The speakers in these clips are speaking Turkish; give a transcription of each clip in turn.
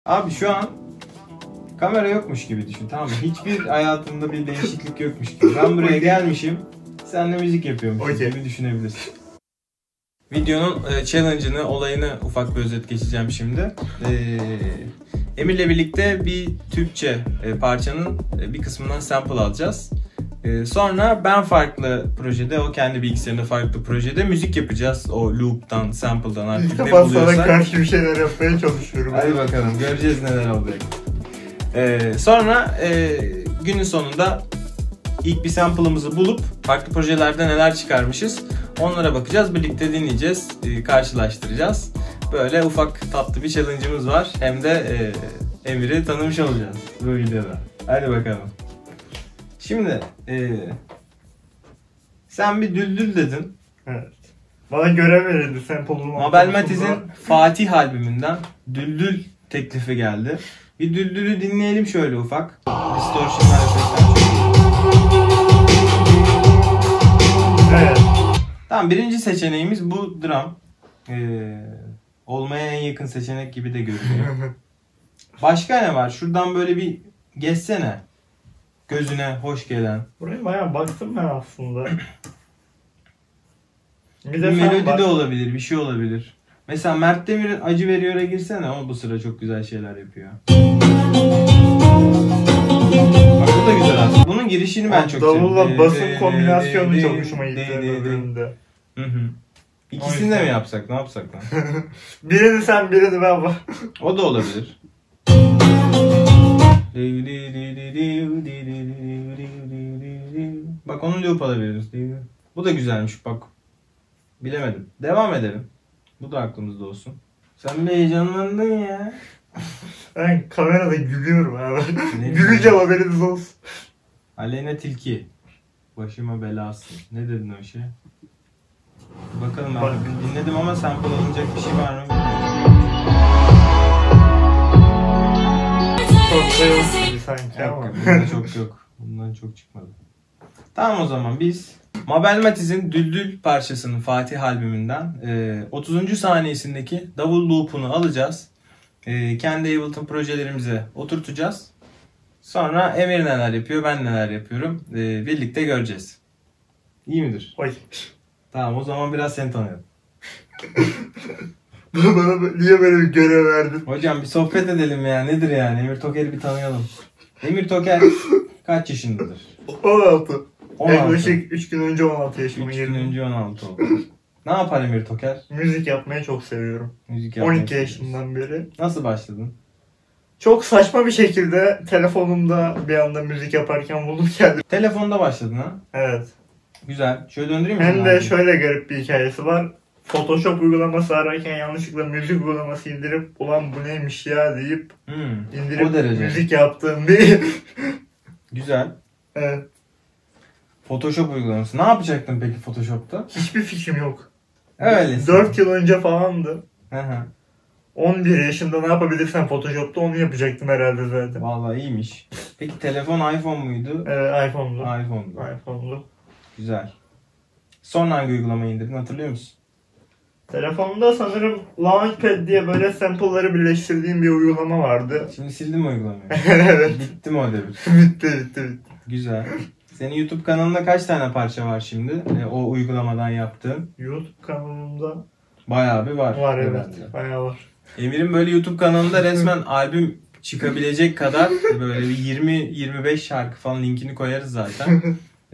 Abi şu an kamera yokmuş gibi düşün, tamam mı? Hiçbir hayatımda bir değişiklik yokmuş gibi. Ben buraya gelmişim, senle müzik yapıyormuşum gibi düşünebilirsin. Videonun challenge'ını, olayını ufak bir özet geçeceğim şimdi. Emir'le birlikte bir Türkçe parçanın bir kısmından sample alacağız. Sonra ben farklı projede, o kendi bilgisayarında farklı projede müzik yapacağız. O loop'tan, sample'dan artık ne buluyorsak. Sana karşı bir şeyler yapmaya çalışıyorum. Hadi bakalım, göreceğiz neler olacak. Sonra günün sonunda ilk bir sample'ımızı bulup farklı projelerde neler çıkarmışız onlara bakacağız, birlikte dinleyeceğiz, karşılaştıracağız. Böyle ufak tatlı bir challenge'ımız var. Hem de Emir'i tanımış olacağız bu videoda. Hadi bakalım. Şimdi sen bir düldül dedin. Evet. Bana görev verildi sample'ın. Mabel Matiz'in Fatih albümünden düldül teklifi geldi. Bir düldülü dinleyelim şöyle ufak. Distortion'lar efektler. Evet. Tamam, birinci seçeneğimiz bu drum. Olmaya en yakın seçenek gibi de görünüyor. Başka ne var? Şuradan böyle bir geçsene. Gözüne hoş gelen. Buraya bayağı baktım ben aslında. Bir melodi de olabilir, bir şey olabilir. Mesela Mert Demir'in Acı Veriyor'a girsene, o bu sıra çok güzel şeyler yapıyor. Bak bu da güzel aslında. Bunun girişini ben çok seviyorum. Davulla basın kombinasyonu çok hoşuma gitti öbüründe. İkisini de mi yapsak, ne yapsak lan? Birini sen, birini ben bak. O da olabilir. Bak onu loop alabiliriz. Bu da güzelmiş bak. Bilemedim. Devam edelim. Bu da aklımızda olsun. Sen bir heyecanlandın ya. Ben kamerada gülüyorum abi. Güleceğim, haberiniz olsun. Aleyna Tilki. Başıma belası. Ne dedin o şey? Bakalım ben dinledim ama sample alınacak bir şey var mı? Çok da yok gibi sanki ama. Bundan çok yok. Bundan çok çıkmadı. Tamam, o zaman biz Mabel Matiz'in Düldül parçasının Fatih albümünden 30. saniyesindeki davul loop'unu alacağız. Kendi Ableton projelerimize oturtacağız. Sonra Emir neler yapıyor, ben neler yapıyorum. Birlikte göreceğiz. İyi midir? Oy. Tamam, o zaman biraz seni tanıyalım. Bana niye böyle bir görev verdin? Hocam bir sohbet edelim ya. Nedir yani? Emir Toker'i bir tanıyalım. Emir Toker kaç yaşındadır? 16. 16. Yaklaşık 3 gün önce 16 yaşıma 3 gün girdim. önce 16 oldu. Ne yapar Emir Toker? Müzik yapmayı çok seviyorum. Müzik yapmayı 12 yaşından beri. Nasıl başladın? Çok saçma bir şekilde telefonumda bir anda müzik yaparken buldum kendimi. Telefonda başladın ha? Evet. Güzel. Şöyle döndüreyim mi? Hem de şöyle garip bir hikayesi var. Photoshop uygulaması ararken yanlışlıkla müzik uygulaması indirip ulan bu neymiş ya deyip indirip müzik yaptığım bir... Güzel. Evet. Photoshop uygulaması. Ne yapacaktın peki Photoshop'ta? Hiçbir fikrim yok. Öyle. 4 yıl önce falandı. Hı. 11 yaşında ne yapabilirsen Photoshop'ta onu yapacaktım herhalde zaten. Vallahi iyiymiş. Peki telefon iPhone muydu? Evet, iPhone'du. iPhone'du. Güzel. Sonra hangi uygulamayı indirdin, hatırlıyor musun? Telefonda sanırım Launchpad diye böyle sample'ları birleştirdiğim bir uygulama vardı. Şimdi sildin mi uygulamayı? Evet. Bitti mi o devir? bitti. Güzel. Senin YouTube kanalında kaç tane parça var şimdi? O uygulamadan yaptığın. YouTube kanalımda bayağı bir var. Var evet. Bayağı var. Emir'in böyle YouTube kanalında resmen albüm çıkabilecek kadar böyle bir 20-25 şarkı falan, linkini koyarız zaten.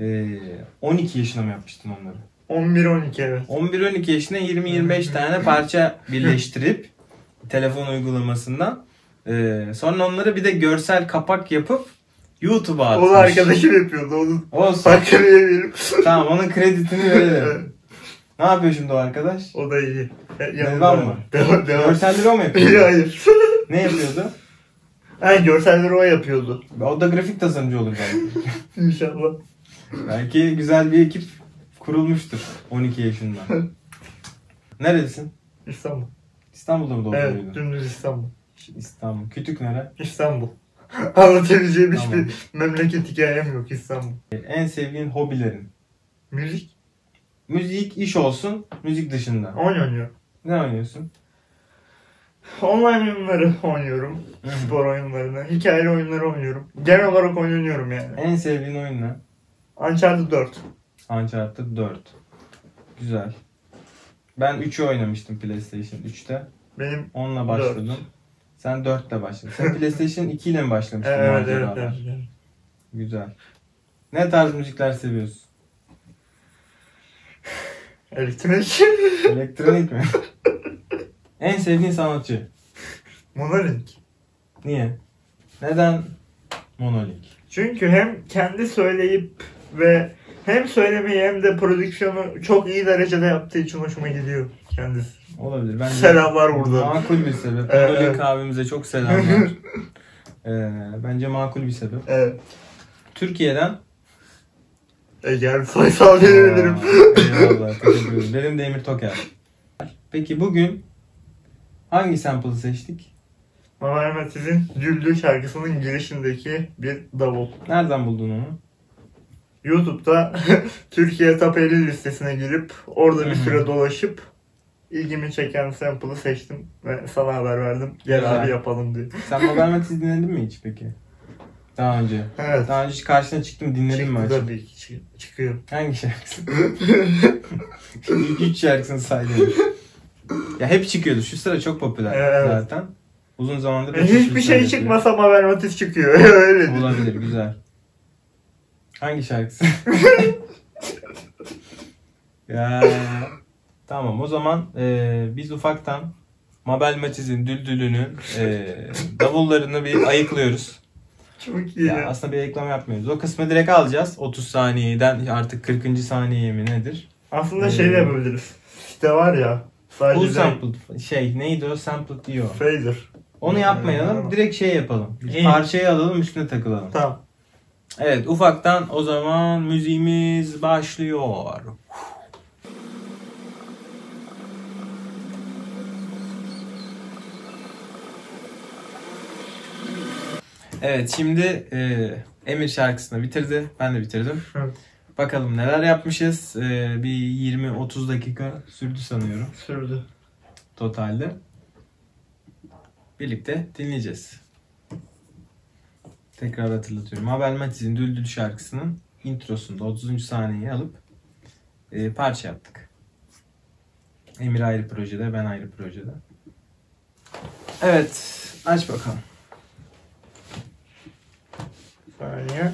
12 yaşına mı yapmıştın onları? 11-12 evet. 11-12 yaşına 20-25 tane parça birleştirip telefon uygulamasından sonra onları bir de görsel kapak yapıp YouTube'a atmış. Onu arkadaşım yapıyordu. Onu olsun. Hakkını yemeyelim. Tamam, onun kreditini verelim. Ne yapıyor şimdi o arkadaş? O da iyi. Devam mı? Devam. Görselleri o mu yapıyordu? Hayır. Ne yapıyordu? Görselleri o yapıyordu. O da grafik tasarımcı olur belki. İnşallah. Belki güzel bir ekip kurulmuştur 12 yaşında. Neredesin? İstanbul. İstanbul'da mı doğdun? Evet, dümdüz İstanbul. İstanbul. Kütük nere? İstanbul. Anlatabileceğim Tamam. hiçbir memleket hikayem yok İstanbul. En sevdiğin hobilerin? Müzik. Müzik, iş olsun, müzik dışında. Oynuyor. Ne oynuyorsun? Online oyunları oynuyorum. Spor oyunlarını. Hikayeli oyunları oynuyorum. Genel olarak oynuyorum yani. En sevdiğin oyun ne? Uncharted 4. Uncharted 4. Güzel. Ben 3'ü oynamıştım PlayStation 3'te. Benim onunla başladım. 4. Sen 4'te başladın. Sen PlayStation 2 ile mi başlamıştın? Evet. Güzel. Ne tarz müzikler seviyorsun? Elektronik. Elektronik mi? En sevdiğin sanatçı? Monolink. Niye? Neden Monolink? Çünkü hem kendi söyleyip ve hem söylemeyi hem de prodüksiyonu çok iyi derecede yaptığı için hoşuma gidiyor kendisi. Olabilir. Bence selamlar burada. Makul bir sebep. Monolink abimize çok selamlar. Bence makul bir sebep. Evet. Türkiye'den Eğer Faysal diyebilirim. Eyvallah. Teşekkür ederim. Benim de Emir Toker. Peki bugün hangi sample'ı seçtik? Mabel Matiz'in Düldül şarkısının girişindeki bir davul. Nereden buldun onu? YouTube'da Türkiye Top 50 listesine girip orada bir süre dolaşıp ilgimi çeken sample'ı seçtim ve sana haber verdim. Gel güzel. Abi yapalım diye. Sen Mabel Matiz dinledin mi hiç peki? Daha önce. Evet. Daha önce karşına çıktım dinledin mi? Çıktı tabii ki. Çıkıyor. Hangi şarkısı? İlk 3 şarkısını saydım. Ya hep çıkıyordu. Şu sıra çok popüler zaten. Uzun zamandır da hiçbir şey çıkmasa Mabel Matiz çıkıyor. Öyle değil. Olabilir, güzel. Hangi şarkısı? Ya tamam, o zaman biz ufaktan Mabel Matiz'in Düldül'ünün davullarını bir ayıklıyoruz. Çok iyi. Ya aslında bir reklam yapmıyoruz. O kısmı direkt alacağız. 30 saniyeden artık 40. saniye mi nedir? Aslında şey de yapabiliriz. İşte var ya. Full sample. Neydi o? Sample diyor. Phaser. Onu yapmayalım. Direkt şey yapalım. Parçayı alalım, üstüne takılalım. Tamam. Evet, ufaktan o zaman müziğimiz başlıyor. Evet, şimdi Emir şarkısını bitirdi. Ben de bitirdim. Evet. Bakalım neler yapmışız. Bir 20-30 dakika sürdü sanıyorum. Sürdü. Totalde. Birlikte dinleyeceğiz. Tekrar hatırlatıyorum. Mabel Matiz'in Düldül şarkısının introsunda 30. saniyeyi alıp parça yaptık. Emir ayrı projede, ben ayrı projede. Evet, aç bakalım. Saniye.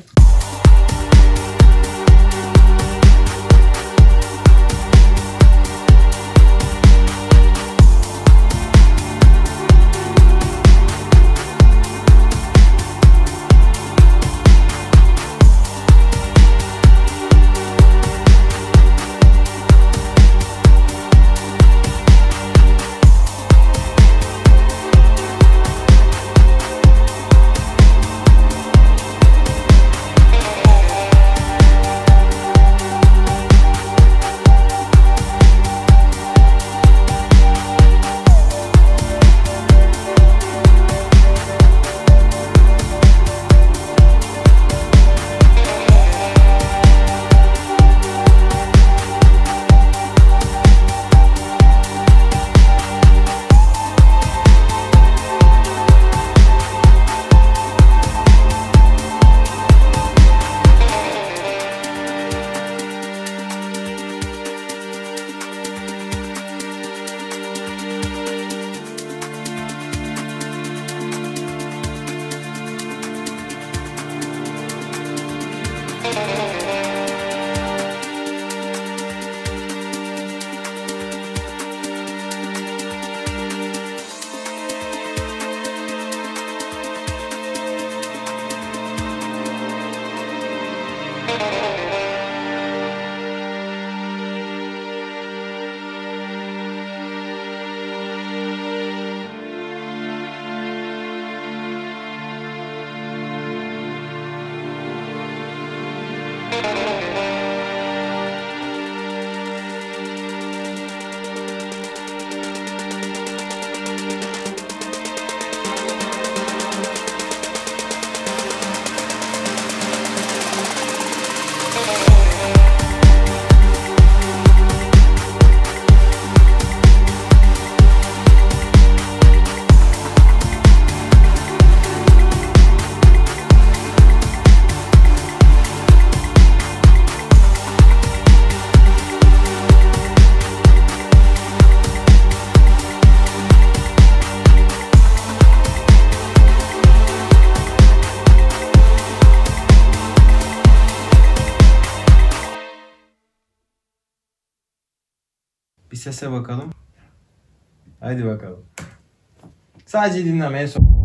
sese bakalım. Hadi bakalım. Sadece dinleme en son.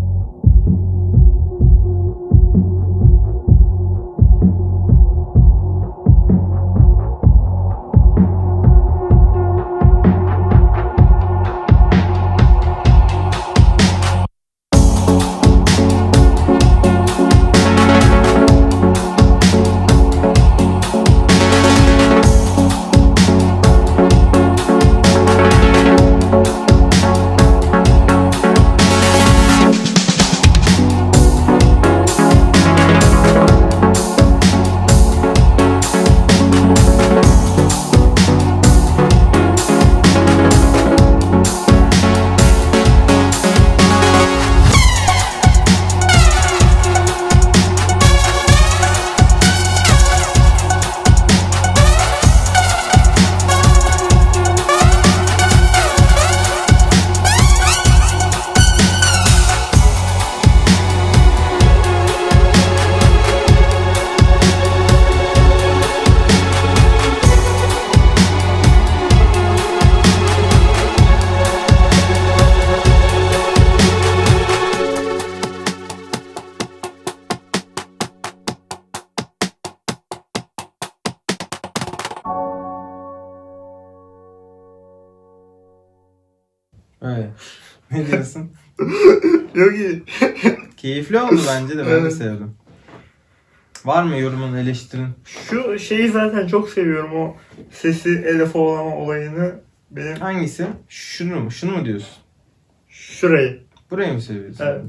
Öyle. Ne diyorsun? Yok iyi. Keyifli oldu bence de, ben de sevdim. Var mı yorumun, eleştirin? Şu şeyi zaten çok seviyorum, o sesi elefolama olayını. Benim... Hangisi? Şunu mu? Şunu mu diyorsun? Şurayı. Burayı mı seviyorsun? Evet.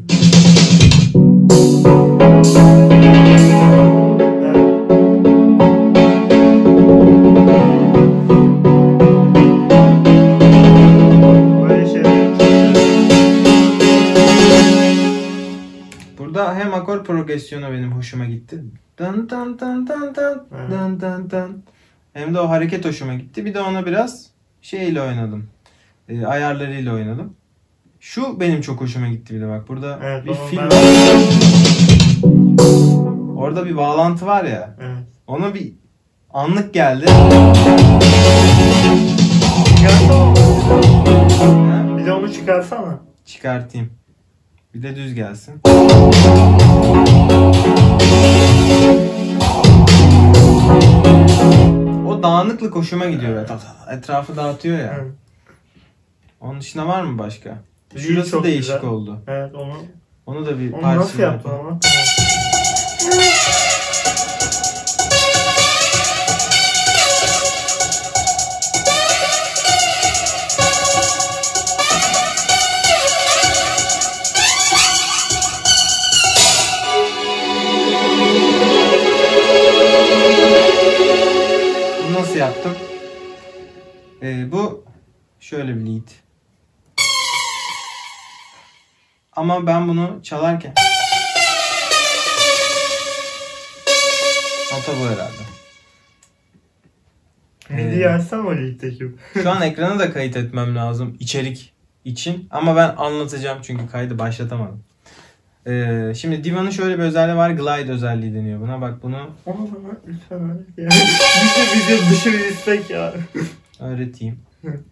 Burada hem akor progresyonu benim hoşuma gitti. Dan dan dan dan dan dan dan dan. Hem de o hareket hoşuma gitti. Bir de ona biraz şeyle oynadım. Ayarlarıyla oynadım. Şu benim çok hoşuma gitti bir de bak. Burada evet, bir film var. Orada bir bağlantı var ya. Evet. Ona bir anlık geldi. Bir de onu çıkarsana. Çıkartayım. Bir de düz gelsin. O dağınıklık hoşuma gidiyor böyle. Etrafı dağıtıyor ya. Evet. Onun dışında var mı başka? Lead Şurası çok değişik güzel. oldu. Evet Onu da bir onu parça nasıl yaptın ama? Nasıl yaptım? Bu şöyle bir lead. Ama ben bunu çalarken nota bu herhalde. MIDI açsam o lead'deki. Şu an ekranı da kayıt etmem lazım içerik için. Ama ben anlatacağım çünkü kaydı başlatamadım. Şimdi Diva'nın şöyle bir özelliği var. Glide özelliği deniyor buna. Bak bunu Onu bana lütfen öğret ya. Video dışı bir istek ya. öğreteyim.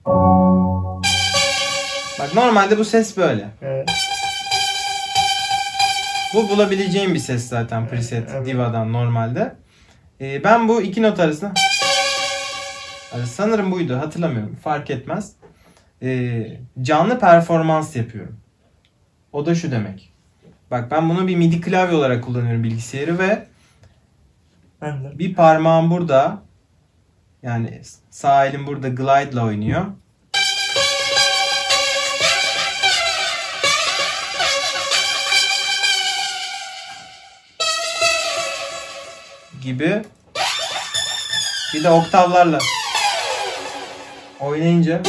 Bak normalde bu ses böyle. Evet. Bu bulabileceğim bir ses zaten preset Evet. Diva'dan normalde. Ben bu iki not arasında sanırım buydu, hatırlamıyorum, fark etmez. Canlı performans yapıyorum. O da şu demek. Bak ben bunu bir MIDI klavye olarak kullanıyorum bilgisayarı ve Ben de. bir parmağım burada, yani sağ elim burada glide ile oynuyor. Gibi. Bir de oktavlarla oynayınca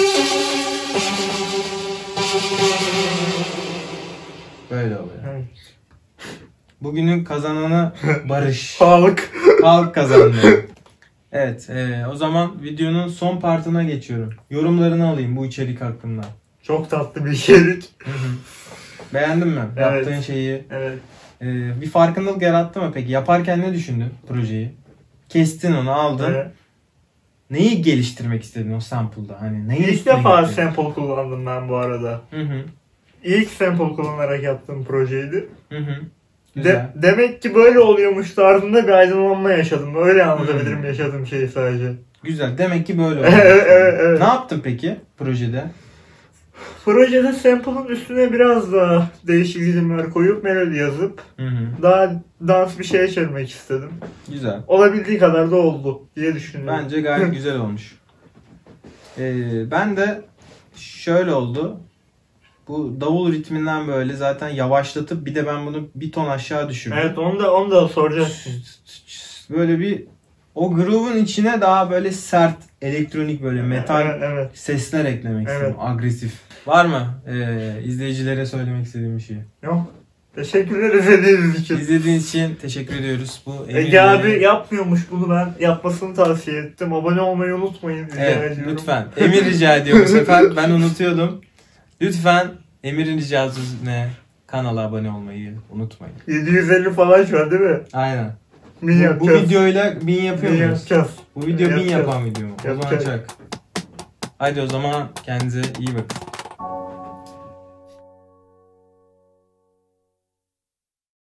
böyle oluyor. Evet. Bugünün kazananı Barış. Sağlık. Halk kazandı. Evet, o zaman videonun son partına geçiyorum. Yorumlarını alayım bu içerik hakkında. Çok tatlı bir içerik. Beğendin mi? Evet. Yaptığın şeyi. Evet. Bir farkındalık yarattı mı peki? Yaparken ne düşündün projeyi? Kestin onu, aldın. Evet. Neyi geliştirmek istedin o sample'da? Hani neyi İlk defa sample kullandım ben bu arada. Hı hı. İlk sample kullanarak yaptığım projeydi. Hı hı. Güzel. Demek ki böyle oluyormuş tarzında bir aydınlanma yaşadım. Öyle anlatabilirim yaşadığım şeyi sadece. Güzel. Demek ki böyle oldu. Evet. Ne yaptın peki projede? Projede sample'ın üstüne biraz daha değişik ritimler koyup melodi yazıp daha dans bir şeye çevirmek istedim. Güzel. Olabildiği kadar da oldu diye düşünüyorum. Bence gayet güzel olmuş. Ben de şöyle oldu. Bu davul ritminden böyle zaten yavaşlatıp bir de ben bunu bir ton aşağı düşürdüm. Evet onu da soracaksın. Böyle bir o groove'un içine daha böyle sert elektronik böyle metal sesler eklemek istedim. Agresif. Var mı izleyicilere söylemek istediğim bir şey? Yok. Teşekkürler izlediğiniz için. İzlediğiniz için teşekkür ediyoruz. Bu Ege abi yapmıyormuş bunu, ben yapmasını tavsiye ettim. Abone olmayı unutmayın. Evet lütfen. Emir rica ediyor bu sefer. Ben unutuyordum. Lütfen Emir'in ricası ne? Kanala abone olmayı unutmayın. 750 falan şu an değil mi? Aynen. Bu videoyla 1000 yapıyor muyuz? Yapacağız. Bu video 1000 yapan video mu? O zaman Yapacağız. çak. Haydi o zaman kendinize iyi bakın.